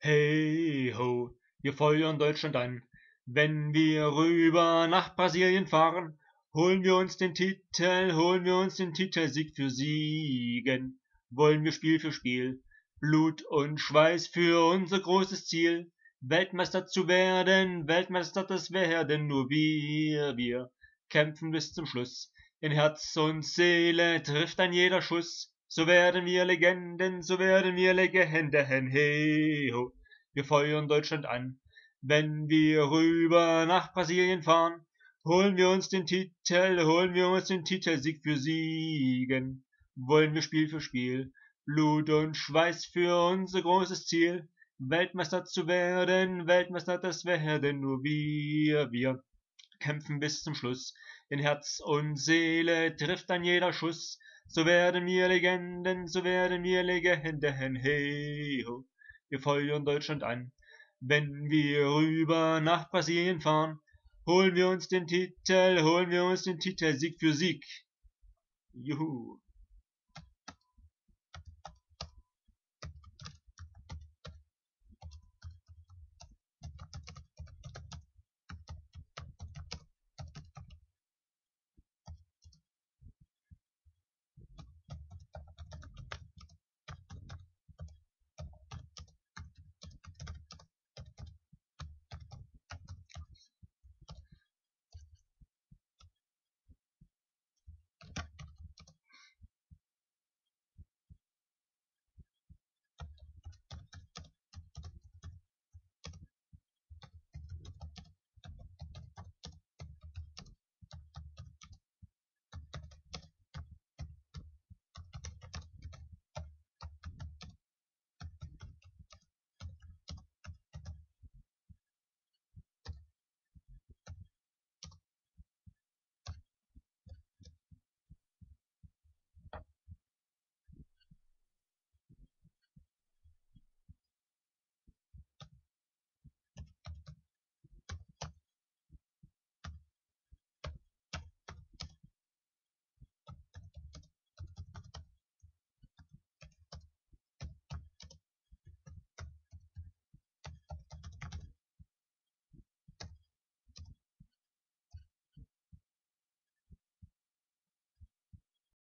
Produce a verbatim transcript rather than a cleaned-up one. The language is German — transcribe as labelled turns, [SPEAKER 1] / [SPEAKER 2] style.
[SPEAKER 1] Hey ho, wir feuern Deutschland an. Wenn wir rüber nach Brasilien fahren, holen wir uns den Titel, holen wir uns den Titel, Sieg für Siegen. Wollen wir Spiel für Spiel, Blut und Schweiß für unser großes Ziel. Weltmeister zu werden, Weltmeister das werden nur wir, wir kämpfen bis zum Schluss. In Herz und Seele trifft ein jeder Schuss. So werden wir Legenden, so werden wir Legenden, hey ho. Wir feuern Deutschland an. Wenn wir rüber nach Brasilien fahren, holen wir uns den Titel, holen wir uns den Titel, Sieg für Siegen. Wollen wir Spiel für Spiel, Blut und Schweiß für unser großes Ziel. Weltmeister zu werden, Weltmeister das werden nur wir, wir kämpfen bis zum Schluss. In Herz und Seele trifft ein jeder Schuss. So werden wir Legenden, so werden wir Legenden, hey ho. Wir feuern Deutschland an. Wenn wir rüber nach Brasilien fahren, holen wir uns den Titel, holen wir uns den Titel, Sieg für Sieg. Juhu.